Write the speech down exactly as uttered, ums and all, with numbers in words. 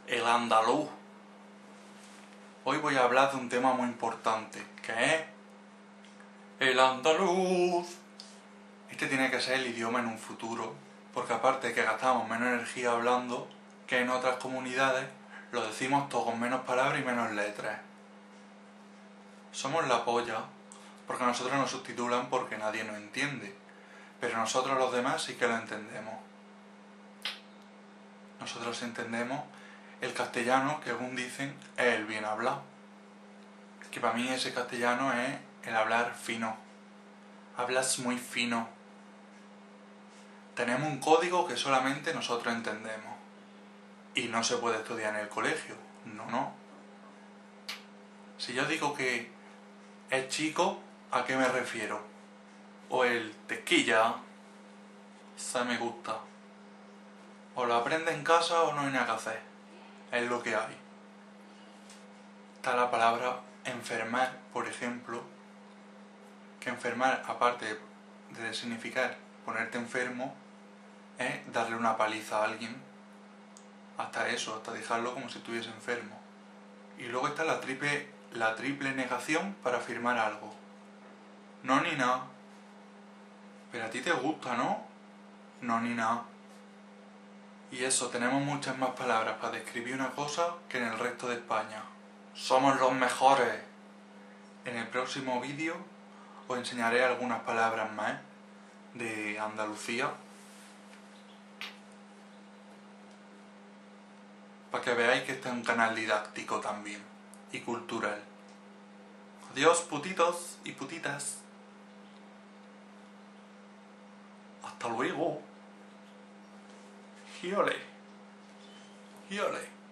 el andaluz. Hoy voy a hablar de un tema muy importante, que es el andaluz. Este tiene que ser el idioma en un futuro, porque aparte de que gastamos menos energía hablando que en otras comunidades, lo decimos todo con menos palabras y menos letras. Somos la polla, porque a nosotros nos subtitulan porque nadie nos entiende, pero nosotros los demás sí que lo entendemos. Nosotros entendemos el castellano, que según dicen es el bien hablado, que para mí ese castellano es el hablar fino. Hablas muy fino. Tenemos un código que solamente nosotros entendemos y no se puede estudiar en el colegio. No, no. Si yo digo que es chico, ¿a qué me refiero? O el tequilla, esa me gusta. O lo aprende en casa o no hay nada que hacer. Es lo que hay. Está la palabra enfermar, por ejemplo, que enfermar, aparte de significar ponerte enfermo, es darle una paliza a alguien. Hasta eso, hasta dejarlo como si estuviese enfermo. Y luego está la triple, la triple negación para afirmar algo. No ni nada. Pero a ti te gusta, ¿no? No ni nada. Y eso, tenemos muchas más palabras para describir una cosa que en el resto de España. ¡Somos los mejores! En el próximo vídeo os enseñaré algunas palabras más de Andalucía para que veáis que este es un canal didáctico también y cultural. Adiós, putitos y putitas. Hasta luego. Hiole. Hiole.